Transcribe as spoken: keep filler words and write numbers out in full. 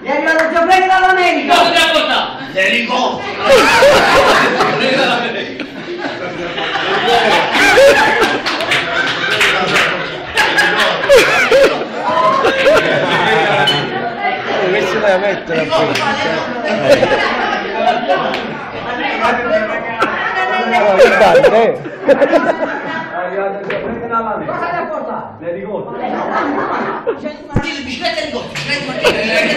Gli è arrivato il geoprete dall'America! Cosa ti ha portato? L'elicottero! Che ci vai a mettere a questo? No, che batte? Cosa ti ha portato? L'elicottero! Sì, le biciclette elicottero!